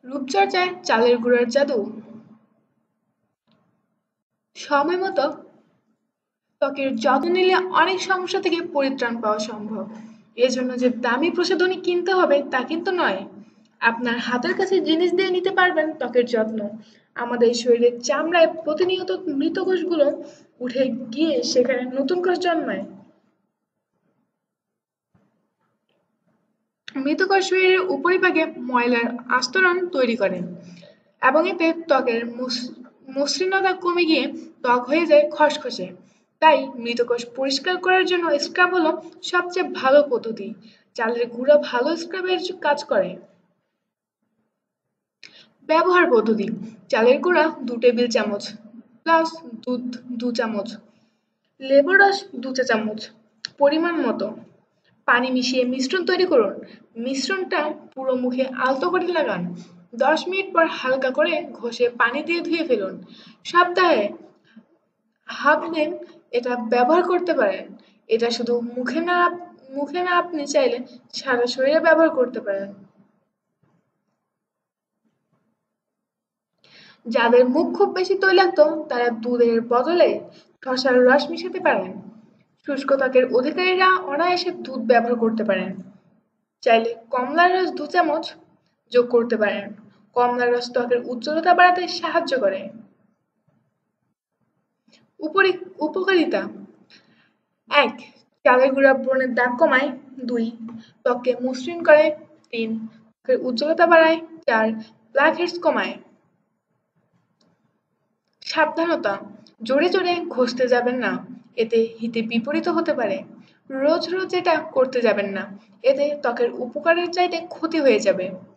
রূপচর্চায় চালের গুঁড়ার জাদু। সময় মতো ত্বকের যত্ন নিলে অনেক সমস্যা থেকে পরিত্রাণ পাওয়া সম্ভব। এজন্য যে দামি প্রসাধনী কিনতে হবে তা কিন্তু নয়। আপনার হাতের কাছে জিনিস দিয়ে নিতে পারবেন ত্বকের যত্ন। আমাদের শরীরের চামড়ায় প্রতিনিয়ত মৃত কোষগুলো উঠে গিয়ে সেখানে নতুন কোষ জন্মায়। মৃত কোষ শরীরের উপরিভাগে ময়লার আস্তরণ তৈরি করে এবং এতে ত্বকের মসৃণতা কমে গিয়ে ত্বক হয়ে যায় খসখসে। তাই মৃত কোষ পরিষ্কার করার জন্য স্ক্রাব হলো সবচেয়ে ভালো পদ্ধতি। চালের গুঁড়া ভালো স্ক্রাবের কাজ করে। ব্যবহার পদ্ধতি: চালের গুঁড়া 2 টেবিল চামচ প্লাস দুধ 2 চামচ, লেবুর রস 2 চা চামচ, পরিমাণ মতো পানি মিশিয়ে মিশ্রণ তৈরি করুন। মিশ্রণটা পুরো মুখে আলতো করে লাগান। 10 মিনিট পর হালকা করে ঘষে পানি দিয়ে ধুয়ে ফেলুন। সপ্তাহে হাফ দিন এটা ব্যবহার করতে পারেন। এটা শুধু মুখে না আপনি চাইলে সারা শরীরে ব্যবহার করতে পারেন। যাদের মুখ খুব বেশি তৈলাক্ত তারা দুধের বদলে শসার রস মিশাতে পারেন। শুষ্ক ত্বকের অধিকারীরা অনায়াসে দুধ ব্যবহার করতে পারেন। চাইলে কমলার রস 2 চামচ যোগ করতে পারেন। কমলার রস ত্বকের উজ্জ্বলতা বাড়াতে সাহায্য করে। উপকারিতা: 1. চালের গুঁড়া ব্রণের দাগ কমায়। 2. ত্বককে মসৃণ করে। 3. ত্বকের উজ্জ্বলতা বাড়ায়। 4. ব্ল্যাকহেডস কমায়। সাবধানতা: জোরে জোরে ঘষতে যাবেন না, এতে হিতে বিপরীত হতে পারে। রোজ রোজ এটা করতে যাবেন না, এতে ত্বকের উপকারের চাইতে ক্ষতি হয়ে যাবে।